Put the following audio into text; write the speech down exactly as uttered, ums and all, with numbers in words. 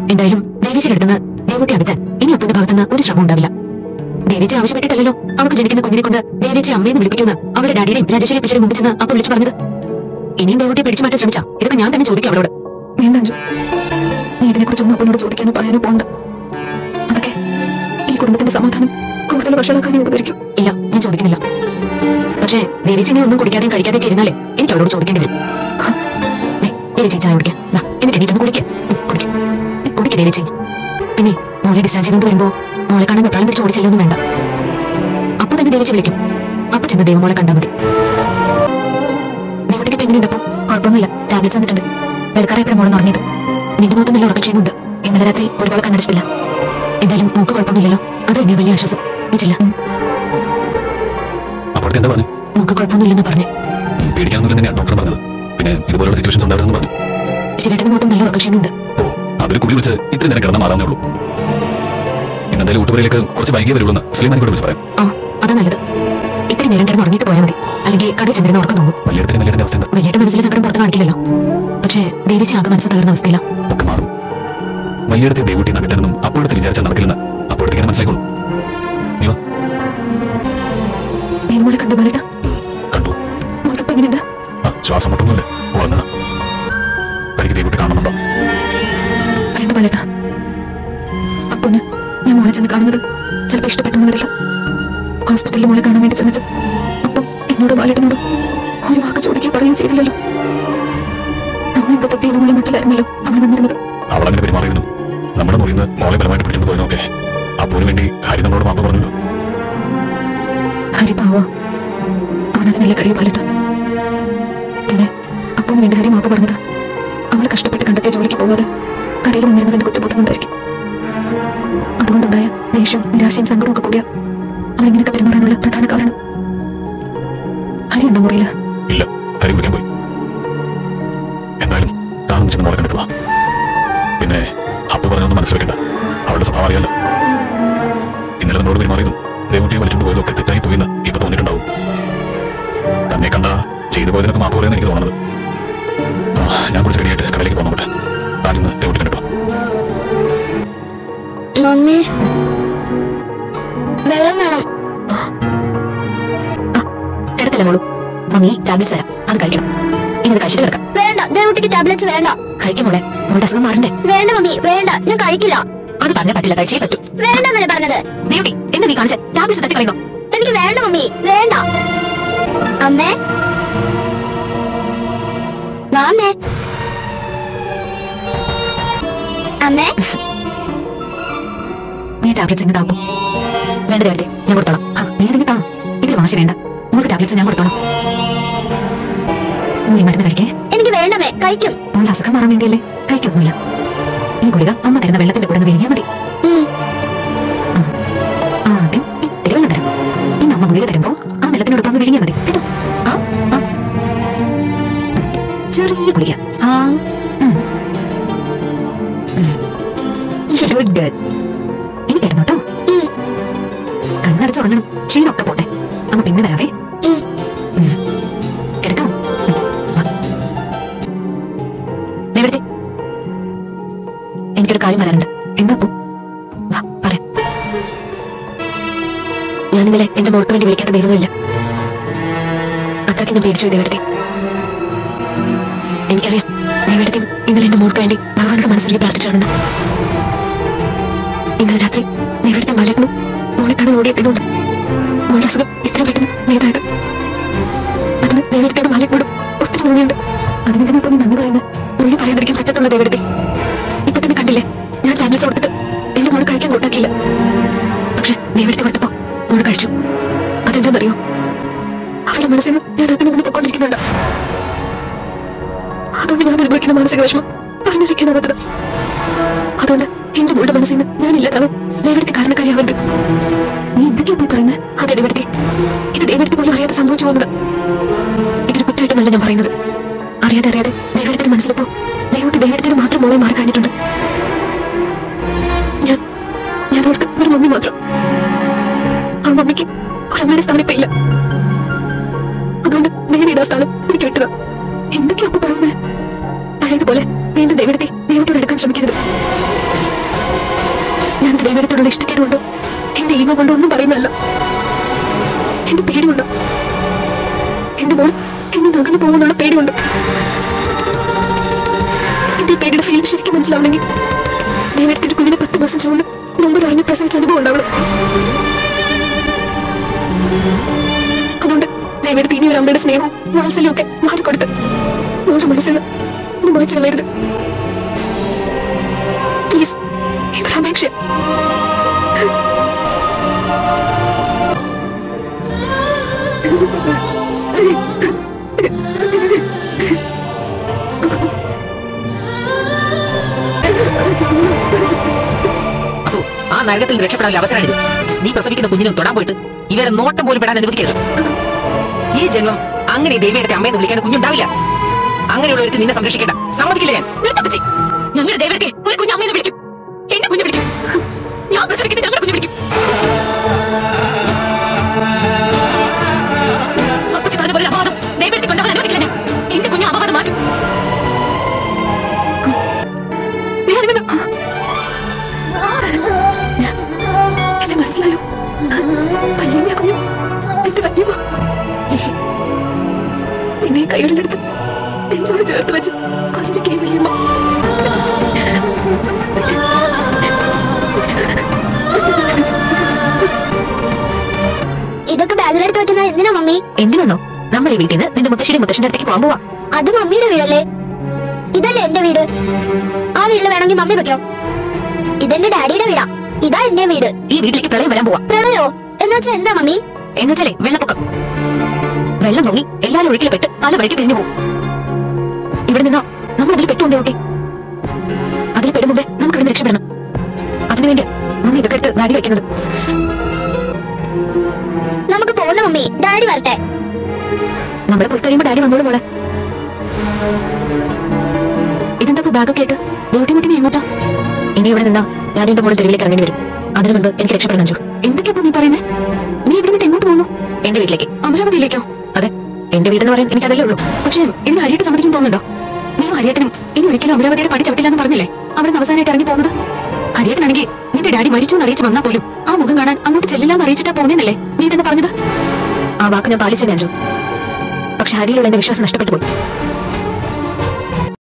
എന്തായാലും ദേവേച്ചിയുടെ അടുത്തുനിന്ന് ദേവൂട്ടി അകറ്റാൻ ഇനി അപ്പുവിന്റെ ഭാഗത്തുനിന്ന് ഒരു ശ്രമം ഉണ്ടാവില്ല. ദേവേച്ചി ആവശ്യപ്പെട്ടിട്ടല്ലോ അവർക്ക് ജനിക്കുന്ന കുഞ്ഞിനെ കൊണ്ട് ദേവേച്ചി അമ്മയെന്ന് വിളിപ്പിക്കുന്ന അവളുടെ ഡാഡിയുടെയും രാജേശ്വരി പിച്ചയുടെ മുമ്പിൽ ചെന്ന് അപ്പൊ വിളിച്ചു പറഞ്ഞത്. ഇനിയും ദേവൂട്ടിയെ പിടിച്ചു മാറ്റാൻ ശ്രമിച്ചാ ഇതൊക്കെ ഞാൻ തന്നെ ചോദിക്കും അവളോട്. വേണ്ട അഞ്ജു, നീ ഇതിനെക്കുറിച്ചൊന്നും അപ്പനോട് ചോദിക്കാനോ പറയാനോ പോണ്ട. അതൊക്കെ ഈ കുടുംബത്തിന്റെ സമാധാനം കൂടുതൽ വഷളാക്കാനേ ഉപകരിക്കും. ഇല്ല, ഞാൻ ചോദിക്കുന്നില്ല. പക്ഷേ ദേവേച്ചി ഇനി ഒന്നും കുടിക്കാതെയും കഴിക്കാതെയൊക്കെ ഇരുന്നാലേ എനിക്ക് അവളോട് ചോദിക്കേണ്ടി വരും. ദേവേച്ചി ചായ കുടിക്കാം, എന്നിട്ട് എണീറ്റൊന്ന് കുടിക്കാം. കുടിക്കാം കുടിക്കാം ദേവേച്ചി. പിന്നെ മോളെ ഡിസ്ചാർജ് ചെയ്തുകൊണ്ട് വരുമ്പോ മോളെ കാണാൻ വെപ്രാളം പിടിച്ച് ഓടിച്ചെല്ലൊന്നും വേണ്ട. അപ്പൊ തന്നെ ദേവേച്ചി വിളിക്കും. അപ്പൊ ചെന്ന് ദൈവമോളെ കണ്ടാൽ മതി. ദേവൂട്ടിക്ക് ഇപ്പൊ എങ്ങനെയുണ്ട്? അപ്പൊ കുഴപ്പമൊന്നുമില്ല, ടാബ്ലറ്റ്സ് വന്നിട്ടുണ്ട്. വെളുക്കാറായപ്പോഴും മോളെന്ന് ഉറങ്ങിയത്. നിന്റെ മുഖത്ത് നല്ല ഉറക്കക്ഷീണമുണ്ട്. ഇന്നലെ രാത്രി ഒരുപാട് കണ്ണടിച്ചിട്ടില്ല. എന്തായാലും മോക്ക് കുഴപ്പമൊന്നുമില്ലല്ലോ, അത് തന്നെ വലിയ ആശ്വാസം. നീച്ചില്ല മോക്ക് കുഴപ്പമൊന്നുമില്ലെന്ന് പറഞ്ഞു. ശിവേട്ടന്റെ മുഖത്ത് നല്ല ഉറക്കക്ഷീണമുണ്ട്. ആ, അതാ നല്ലത്. ഇത്തിരി നേരം കിടന്ന് ഉറങ്ങിയിട്ട് പോയാൽ മതി. അല്ലെങ്കിൽ കടയിൽ ചെന്നിരുന്ന ഉറക്കം തോന്നും. വലിയ മനസ്സിലെ സങ്കടം പുറത്ത് കാണിക്കില്ലല്ലോ. പക്ഷേ ദേവേച്ചി ആകെ മനസ്സ് തകർന്ന അവസ്ഥയിലാണ്. വലിയടത്തെ ദേവൂട്ടി നടക്കാനൊന്നും അപ്പോഴത്തെ വിചാരിച്ചാൽ നടക്കില്ലെന്ന് അപ്പോഴത്തേക്ക് മനസ്സിലായിക്കോളൂ. കണ്ടു. ശ്വാസം മുട്ടുന്നില്ല. തനിക്ക് ദേവൂട്ടി കാണുന്നുണ്ടോ? വേണ്ട ബാലേട്ട, അപ്പൊന്ന് ഞാൻ മോളെ ചെന്ന് കാണുന്നത് ചിലപ്പോൾ ഇഷ്ടപ്പെട്ടെന്ന് വരില്ല. ഹോസ്പിറ്റലിൽ മോളെ കാണാൻ വേണ്ടി ചെന്നിട്ട് അപ്പം എന്നോട് ബാലേട്ടനോട് ഒരു വാക്ക് ചോദിക്കുകയോ പറയുകയും ചെയ്തില്ലല്ലോ. നമ്മൾ എന്താ തെറ്റ് ചെയ്തുള്ള മട്ടിലായിരുന്നല്ലോ അവിടെ നിന്നിരുന്നത്. അവളങ്ങനെ പെരുമാറിയതിനും നമ്മുടെ മുറിയിൽ നിന്ന് മോളെ ബലമായിട്ട് പിടിച്ചോണ്ട് പോയതൊക്കെ അപ്പോഴും വേണ്ടി ഹരി നമ്മളോട് മാപ്പ് പറഞ്ഞല്ലോ. ഹരി പാവോ, അവനതിനല്ലേ കഴിയും ബാലേട്ട. പിന്നെ അപ്പോഴും വേണ്ടി ഹരി മാപ്പ് പറഞ്ഞത് അവളെ കഷ്ടപ്പെട്ട് കണ്ടെത്തിയ ജോലിക്ക് പോവാതെ കടയിൽ മുന്നിരുന്നതിന്റെ കുറ്റബോധം കൊണ്ടായിരിക്കും. അതുകൊണ്ടുണ്ടായ ദേഷ്യവും നിരാശയും സങ്കടവും ഒക്കെ കൂടിയ അവളിങ്ങനെയൊക്കെ പെരുമാറാനുള്ള പ്രധാന കാരണം. ഹരി ഉണ്ടോ മുറിയില്? ഇല്ല, ഹരി വിളിക്കാൻ പോയി. എന്തായാലും താനും ചെന്ന് മോളെ കണ്ടിട്ട് വാ. പിന്നെ അപ്പു പറഞ്ഞൊന്നും മനസ്സിലാക്കണ്ട, അവളുടെ സ്വഭാവം അറിയാലോ. ഇന്നലെ നമ്മളോട് പെരുമാറിയതും ദേവൂട്ടിയെ വലിച്ചുകൊണ്ട് പോയതൊക്കെ തെറ്റായി പോയിന്ന് ഇപ്പൊ തോന്നിയിട്ടുണ്ടാവും. തന്നെ കണ്ട ചെയ്തു പോയതിനൊക്കെ മാപ്പ് പറയാൻ എനിക്ക് തോന്നുന്നത്. ഞാൻ കുറച്ച് റെഡിയായിട്ട് കടയിലേക്ക് പോന്നോട്ടെ. താനിന്ന് ദേവൂട്ടി കണ്ടിട്ടോ. വെള്ളം വേണം. കിടക്കല്ലേ മോളൂ, മമ്മി ടാബ്ലറ്റ്സ് തരാം, അത് കഴിക്കണം. ഇനി അത് കഴിച്ചിട്ട് കിടക്കാം. വേണ്ട, ദേവൂട്ടിക്ക് ടാബ്ലറ്റ്സ് വേണ്ട. കഴിക്കും മോളെ, മോളുടെ അസുഖം മാറണ്ടേ? വേണ്ട മമ്മി, വേണ്ട, ഞാൻ കഴിക്കില്ല. അത് പറഞ്ഞാൽ പറ്റില്ല, കഴിച്ചേ പറ്റൂ. വേണ്ടെന്നല്ലേ പറഞ്ഞത്? ദേവൂട്ടി, എന്താ നീ കാണിച്ച ടാബ്ലറ്റ്സ് തട്ടി കളയുന്നോ? എനിക്ക് വേണ്ട മമ്മി, വേണ്ട. അമ്മേ, വാമ്മേ. അമ്മേ, നീ ടാബ്ലറ്റ്സ് എങ്ങനെ താപ്പും? വേണ്ട ദേവൂട്ടി, ഞാൻ കൊടുത്തോളാം. നീ അതെങ്കിൽ താ, ഇതിൽ വാശി വേണ്ട. മോൾക്ക് ടാബ്ലറ്റ്സ് ഞാൻ കൊടുത്തോളാം. മോളി മരുന്ന് കഴിക്കേ? എനിക്ക് വേണ്ടമേ, കഴിക്കും. മോളുടെ അസുഖം മാറാൻ വേണ്ടിയല്ലേ? കഴിക്കൊന്നുമില്ല. ഈ ഗുളിക അമ്മ തരുന്ന വെള്ളത്തിന്റെ കൂടെ വിളിയാൽ മതി. ആദ്യം ഇത്തിരി വെള്ളം തരാം. ഇന്ന് അമ്മ ഗുളിക തരുമ്പോ ആ വെള്ളത്തിനോട് അങ്ങ് വിളിയാൽ മതി കേട്ടോ. ചെറിയ ഗുളിക. ഇനി കിടന്നോട്ടോ. കണ്ണടച്ചുറങ്ങണം, ക്ഷീണമൊക്കെ പോട്ടെ. അമ്മ പിന്നെ വരാവേ. കിടക്കാം. എനിക്കൊരു കാര്യം പറയാനുണ്ട്. എന്താ പോ? പറയാം. ഞാൻ ഇന്നലെ എന്റെ മോൾക്ക് വേണ്ടി വിളിക്കാത്ത ദൈവമില്ല. അത്രയ്ക്ക് ഞാൻ പേടിച്ചു ദേവടുത്തി. എനിക്കറിയാം ദേവടുത്തി ഇന്നലെ എന്റെ മോൾക്ക് വേണ്ടി ഭഗവാനോട് മനസ്സിലേക്ക് പ്രാർത്ഥിച്ചാണെന്ന്. ഇന്നലെ രാത്രി ദേവടുത്തി മലക്കണം മോളെ കാണാൻ ഓടിയെത്തിയതുകൊണ്ട് മോളുടെ അസുഖം ഇത്ര പെട്ടെന്ന് നേതായത്. അതിന് ദേവടുത്തിയോട് മലക്കോടും ഒത്തിരി നന്ദിയുണ്ട്. അതിനെന്തിനാ ഇപ്പൊ നീ നന്ദി പറയുന്നത്? നന്ദി പറയാതിരിക്കാൻ പറ്റത്തുള്ള ദേവടുത്തി. ഇപ്പൊ തന്നെ കണ്ടില്ലേ, ഞാൻ ടാബ്ലറ്റ്സ് കൊടുത്തിട്ട് എന്റെ മോള് കഴിക്കാൻ കൂട്ടാക്കിയില്ല. പക്ഷെ ദേവടുത്തി കൊടുത്തപ്പോ മോള് കഴിച്ചു. അതെന്താണെന്നറിയോ? അവളുടെ മനസ്സിൽ നിന്ന് ഞാൻ അതിനെ നിന്ന് പൊയ്ക്കൊണ്ടിരിക്കുന്നുണ്ട്. അതുകൊണ്ട് ഞാൻ അനുഭവിക്കുന്ന മാനസിക വിഷമം പറഞ്ഞിരിക്കാനാവത്തത്. അതുകൊണ്ട് എന്റെ മോളുടെ മനസ്സിൽ നിന്ന് ഞാനില്ലാതാവും ദേവടുത്തി കാരണക്കാരിയാവരുത്. നീ എന്തൊക്കെയാ പോയി പറയുന്നത്? അതെ ദേവടുത്തി, ഇത് ദേവടുത്തി പോലും അറിയാതെ സംഭവിച്ചു പോകുന്നത്. ഇതൊരു കുറ്റമായിട്ടൊന്നല്ല ഞാൻ പറയുന്നത്. അറിയാതെ അറിയാതെ ദേവടുത്തിന്റെ മനസ്സിലിപ്പോ ദേവൂട്ടി ദേവടുത്തിയുടെ മാത്രം മോളെ മാറി കഴിഞ്ഞിട്ടുണ്ട്. ഞാൻ ഞാൻ അവൾക്ക് ഒരു മമ്മി മാത്രം. ആ മമ്മിക്ക് ഒരമ്മയുടെ സ്ഥാനം ഇല്ല. അതുകൊണ്ട് ദേവിയുടെ സ്ഥാനം എനിക്ക് വിട്ടതാ. എന്തൊക്കെയാ പറയുന്നത്? പഴയതുപോലെ വീണ്ടും ദേവടുത്തി ദേവൂട്ടിയോട് എടുക്കാൻ ശ്രമിക്കരുത്. ഞാൻ ദൈവത്തോടുള്ള ഇഷ്ടക്കേടുകൊണ്ട് എന്റെ ഈഗോ കൊണ്ട് ഒന്നും പറയുന്നല്ല. എന്റെ പേടിയുണ്ട്. എന്റെ മോൾ എന്നെ നകന്നു പോകുന്നുള്ള പേടിയുണ്ട്. എന്റെ പേടിയുടെ ഫീലിംഗ് ശരിക്കും മനസ്സിലാവണമെങ്കിൽ ദൈവത്തിന്റെ കുഞ്ഞിനെ പത്ത് മാസം ചുമന്ന് മുമ്പിൽ അറിഞ്ഞ് പ്രസവിച്ച അനുഭവം ഉണ്ടാവണം. അതുകൊണ്ട് ദൈവയുടെ ഇനി ഒരു അമ്മയുടെ സ്നേഹവും വാത്സല്യവും ഒക്കെ മാറിക്കൊടുത്ത് മോളുടെ മനസ്സിൽ നിന്ന് മാറ്റി കളയരുത് പ്ലീസ്. ഇതൊരു അപേക്ഷ. അപ്പോ ആ നരകത്തിൽ രക്ഷപ്പെടാനുള്ള അവസരമാണിത്. നീ പ്രസവിക്കുന്ന കുഞ്ഞിനും തൊടാൻ പോയിട്ട് ഇവരുടെ നോട്ടം പോലും പെടാൻ അനുവദിക്കരുത്. ഈ ജന്മം അങ്ങനെ ദൈവത്തെ അമ്മയെന്ന് വിളിക്കാൻ കുഞ്ഞുണ്ടാവില്ല. അങ്ങനെയുള്ളവർക്ക് നിന്നെ സംരക്ഷിക്കേണ്ട, സമ്മതിക്കില്ല ഞാൻ. ഞങ്ങളുടെ ദൈവത്തെ ഒരു കുഞ്ഞു അമ്മയെന്ന് വിളിക്കും. എന്റെ കുഞ്ഞു വിളിക്കും. ഞാൻ പ്രസവിക്കുന്നത് ഞങ്ങളുടെ കുഞ്ഞു വിളിക്കും. അപ്പച്ചി പറഞ്ഞ പോലെ അപവാദം ദൈവത്തെ കൊണ്ടുപോകാൻ അനുവദിക്കില്ല ഞാൻ. എന്റെ കുഞ്ഞു അപവാദം മാറ്റും. എന്നെ മനസ്സിലായോ? വല്യമ്മ കുഞ്ഞു, നിന്റെ വല്യമ്മ നിന്നെ കൈകളിലെടുത്ത് നെഞ്ചോട് ചേർത്ത് വെച്ച് കൊഞ്ചിക്കേ വല്യമ്മ. ഇതൊക്കെ ബാഗിലെടുത്ത് വെക്കുന്നത് എന്തിനാ മമ്മി? എന്തിനാണോ നമ്മൾ ഈ വീട്ടിൽ നിന്ന് നിന്റെ മുത്തശ്ശിയുടെ മുത്തശ്ശന്റെ അടുത്തേക്ക് പോകാൻ പോവാ. അത് മമ്മിയുടെ വീടല്ലേ? ഇതല്ലേ എന്റെ വീട്. ആ വീട്ടിൽ വേണമെങ്കിൽ മമ്മി വെക്കോ. ഇതെന്റെ ഡാഡിയുടെ വീടാ. ഇതാ എന്റെ വീട്. ഈ വീട്ടിലേക്ക് പ്രളയം വരാൻ പോവാ. പ്രളയോ? എന്നുവെച്ചാ എന്താ മമ്മി? എന്നുവെച്ചാലേ വെള്ളപ്പൊക്കം. വെള്ളം പൊങ്ങി എല്ലാവരും ഒഴുക്കിൽ പെട്ട് പല വഴിക്ക് പിരിഞ്ഞു പോകും. ഇവിടെ നിന്നോ നമ്മൾ അതിൽ പെട്ടുകൊണ്ടേ ഓക്കെ. അതിൽ പെടുമ്പേ നമുക്ക് ഇവിടെ രക്ഷപ്പെടണം. അതിനുവേണ്ടി മമ്മി ഇതൊക്കെ എടുത്ത് ബാഗിൽ വെക്കുന്നത്. നമുക്ക് പോകണം മമ്മി. ഡാഡി വരട്ടെ. നമ്മളെ പോയി കഴിയുമ്പോ ഡാഡി വന്നോളൂ മോളെ. ഇതെന്താ ബാഗൊക്കെ ആയിട്ട് ഡ്യൂട്ടി മുട്ടി നീ എങ്ങോട്ടാ? ഇനി ഇവിടെ നിന്നാ ഞാൻ എന്റെ മോളെ തെരുവിലേക്ക് ഇറങ്ങേണ്ടി വരും. അതിനു മുൻപ് എനിക്ക് രക്ഷപ്പെടണം അഞ്ചു. എന്തൊക്കെയാ നീ പറയുന്നേ? നീ ഇവിടെ നിന്നിട്ട് എങ്ങോട്ട് പോകുന്നു? എന്റെ വീട്ടിലേക്ക്. അമരാവതിയിലേക്കോ? അതെ, എന്റെ വീടെന്ന് പറയാൻ എനിക്ക് അതല്ലേ ഉള്ളൂ. പക്ഷേ ഇതിന് ഹരിയേട്ടൻ സമ്മതിക്കും തോന്നുന്നുണ്ടോ? നീയും ഹരിയേട്ടനും ഇനി ഒരിക്കലും അമരാവതിയുടെ പടി ചവിട്ടില്ല എന്ന് പറഞ്ഞില്ലേ അവിടെ നിന്ന് അവസാനമായിട്ട് ഇറങ്ങി പോകുന്നത്? ഹരിയേട്ടനാണെങ്കിൽ നിന്റെ ഡാഡി മരിച്ചു എന്ന് അറിയിച്ച് വന്നാൽ പോലും ആ മുഖം കാണാൻ അങ്ങോട്ട് ചെല്ലില്ല എന്ന് അറിയിച്ചിട്ടാ പോകുന്നല്ലേ നീ തന്നെ പറഞ്ഞത്? ആ വാക്ക് ഞാൻ പാലിച്ചേ അഞ്ചു. പക്ഷെ ഹരിയിലുള്ള എന്റെ വിശ്വാസം നഷ്ടപ്പെട്ടു പോയി.